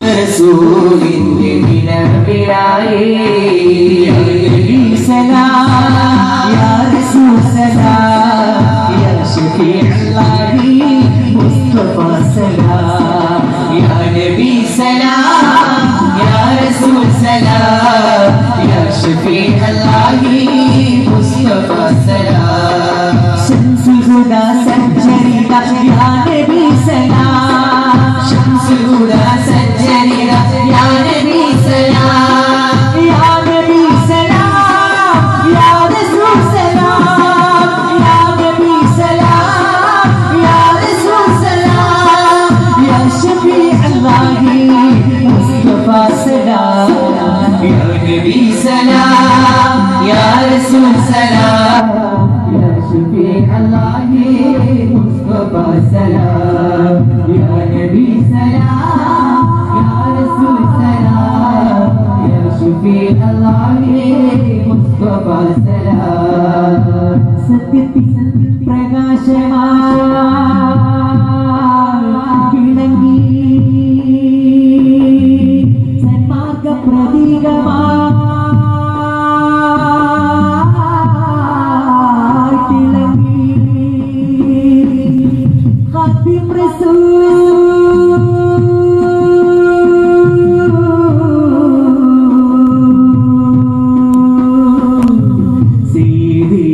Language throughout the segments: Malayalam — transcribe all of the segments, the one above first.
റസൂലിന്റെ നിലവിലായേ യാ നബി സലാം യാ റസൂൽ സലാം യാ ശഫീഉല്ലാഹി മുസ്തഫ സലാം യാ നബി സലാം യാ റസൂൽ സലാം യാ ശഫീഉല്ലാഹി മുസ്തഫ സലാം ശംസുൽ ഹുദാ സജ്ജരിത യാ നബി സലാം ശംസുൽ ഹുദാ സജ്ജരിത യാ നബി സലാം യാ നബി സലാം യാ റസൂൽ സലാം യാ നബി സലാം യാ റസൂൽ സലാം യാ ശഫീഉല്ലാഹി മുസ്തഫ സലാം യാ നബി സലാം യാ റസൂൽ സലാം യാ ശഫീഉല്ലാഹി മുസ്തഫ സലാം യാ നബി സലാം യാ റസൂൽ സലാം യാ ശഫീഉല്ലാഹി മുസ്തഫ സലാം സത്യത്തിൻ പ്രകാശമായി വിളങ്ങി സന്മാർഗ പ്രതീകമായി തിളങ്ങി ഖാതിം റസൂൽ സീദി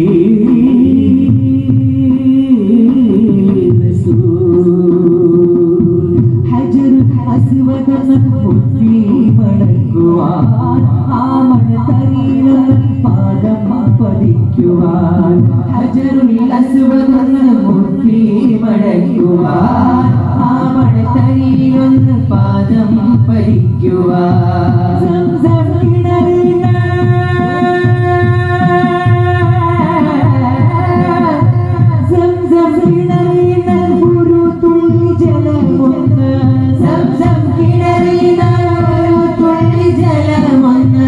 റസൂൽ ഹജർ അസ്വദ് മുത്തി മടക്കുവാൻ ആമണ തരീലം പാദം പതിക്കുവാൻ ഹജറുൽ അസ്വദ് മുത്തി മടക്കുവാൻ ആമണ തരീലം പാദം പതിക്കുവാൻ സംസം കിണറിന സംസം കിണറിന ഒരു തുള്ളി ജലമൊന്ന് സംസം കിണറിന ഒരു തുള്ളി ജലമൊന്ന്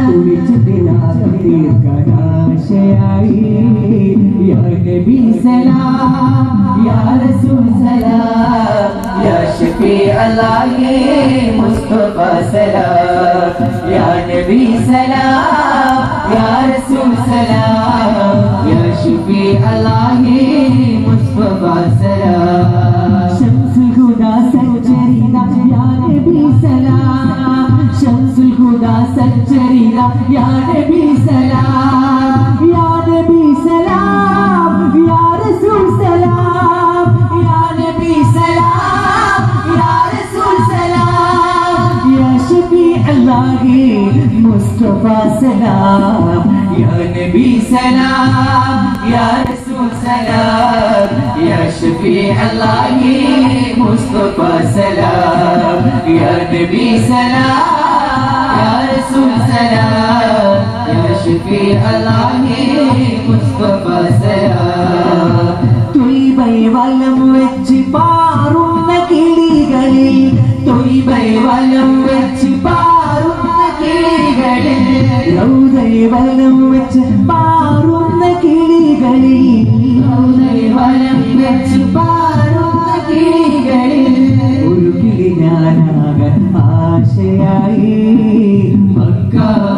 കുടിച്ചതിനാശയായി യാ നബി സലാം യാ റസൂൽ സലാം യാ ശഫീഉല്ലാഹി മുസ്തഫ സലാം യാ നബി സലാം യാ റസൂൽ സലാം യാ ശഫീഉല്ലാഹി മുസ്തഫ സലാം ശംസുൽ ഹുദാ സജ്ജരിത യാ നബി സലാം ശംസുൽ ഹുദാ സജ്ജരിത യാ നബി സലാം യാ നബി സലാം യാ റസൂൽ സലാം യാ നബി സലാം യാ റസൂൽ സലാം യാ ശഫീഉല്ലാഹി മുസ്തഫ സലാം യാ നബി സലാം യാ റസൂൽ സലാം യാ ശഫീഉല്ലാഹി മുസ്തഫ സലാം യാ നബി സലാം യാ റസൂൽ സലാം യാ ശഫീഉല്ലാഹി മുസ്തഫ സലാം തൊയ്ബൈ വലം വെച്ച് പാറുന്ന കിളികളിൽ തൊയ്ബൈ വലം വെച്ച് പാറുന്ന കിളികളിൽ റൗദൈ വലം വെച്ച് പാറുന്ന കിളികളിൽ റൗദൈ വലം വെച്ച് പാറുന്ന കിളികളിൽ ഒരു കിളി ഞാനാകാൻ ആശയായി മക്ക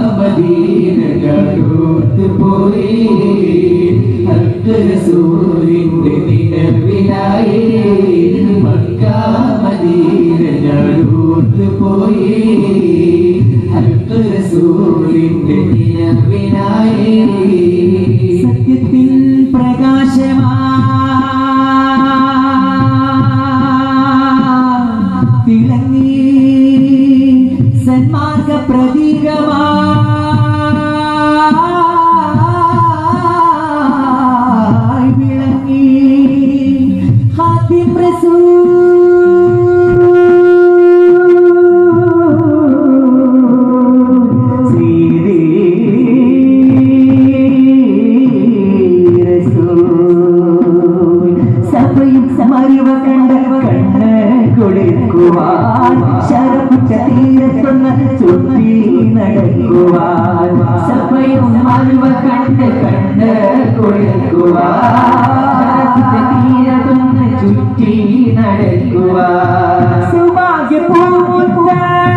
മദീനകളോട്ട് പോയി ഹക്ക് റസൂലിന്റെ നിലവിലായി മക്ക മദീനകളോട്ട് പോയി ഹക്ക് റസൂലിന്റെ നിലവിലായി സത്യത്തിൻ പ്രകാശമായി തിളങ്ങി സന്മാർഗ പ്രതീകമായി വിളങ്ങി ഖാതിം റസൂൽ സീദി റസൂൽ സഭയും സമരിവ കണ്ട കണ്ണ് കുളിക്കുവാൻ ശരപ്പുറ്റ തീരത്തൊന്ന് ചുറ്റി നടക്കുവാൻ സഭയും മരുവ കണ്ട് കണ്ണ് കുളിക്കുവാൻ തീരത്തൊന്ന് ചുറ്റി നടക്കുവാൻ സൗഭാഗ്യപൂർവ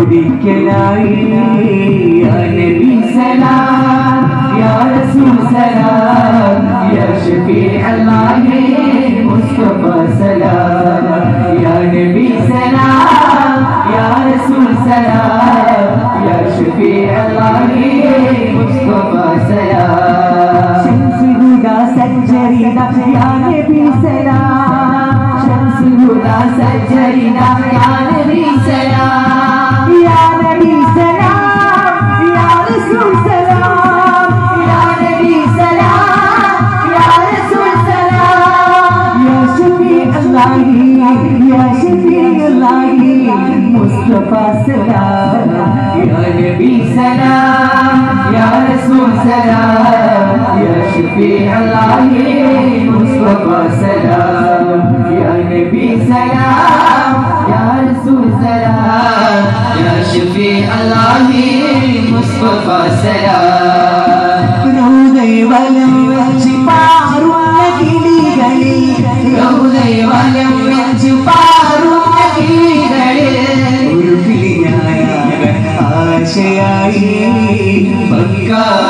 കുടിക്കലായി യാ നബി സലാം യാ റസൂൽ സലാം യാ ഷഫീ അല്ലാഹി മുസ്തഫ സലാം യാ നബി സലാം യാ റസൂൽ സലാം യാ ഷഫീ അല്ലാഹി മുസ്തഫ സലാം ശംസുൽ ഹുദാ സജ്ജരിനാ യാ നബി സലാം ശംസുൽ ഹുദാ സജ്ജരിനാ യാ നബി സലാം യാ നബി സലാം യാ റസൂൽ സലാം യാ നബി സലാം യാ റസൂൽ സലാം യാ ഷഫീ അല്ലാഹി യാ ഷഫീ അല്ലാഹി മുസ്തഫ സലാം യാ നബി സലാം യാ റസൂൽ സലാം യാ ഷഫീ അല്ലാഹി മുസ്തഫ സലാം യാ നബി സലാം യാ റസൂൽ സലാം യാ ഷഫീ അല്ലാഹി മുസ്തഫ സലാം റൗദൈ വലം വെച്ച് പാറുന്ന കിളികളിൽ റൗദൈ വലം വെച്ച് പാറുന്ന കിളികളിൽ ഒരു കിളിയായി ആശയായി മക്ക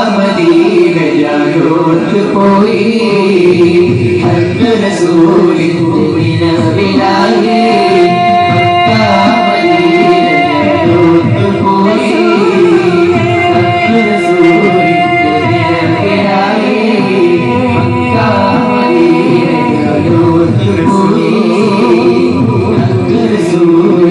മദീനയോട് പോയി ഹക്ക് റസൂലിന്റെ നിലവിലായി മക്ക മദീനയോട് പോയി ഹക്ക് റസൂലിന്റെ നിലവിലായി മക്ക മദീനയോട് പോയി ഹക്ക് റസൂൽ